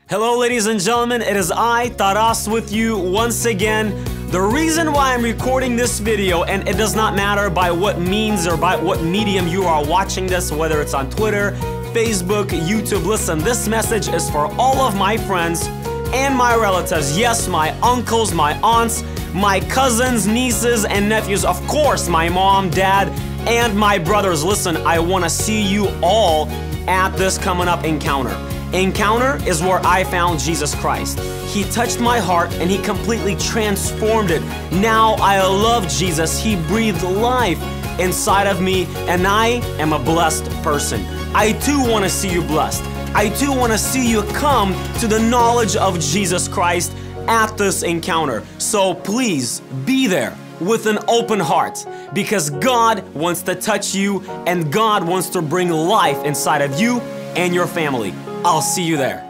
Hello ladies and gentlemen, it is I, Taras, with you once again. The reason why I'm recording this video, and it does not matter by what means or by what medium you are watching this, whether it's on Twitter, Facebook, YouTube, listen, this message is for all of my friends and my relatives. Yes, my uncles, my aunts, my cousins, nieces, and nephews. Of course, my mom, dad, and my brothers. Listen, I want to see you all at this coming up encounter. Encounter is where I found Jesus Christ. He touched my heart and He completely transformed it. Now I love Jesus. He breathed life inside of me and I am a blessed person. I too want to see you blessed. I too want to see you come to the knowledge of Jesus Christ at this encounter. So please be there with an open heart, because God wants to touch you and God wants to bring life inside of you and your family. I'll see you there.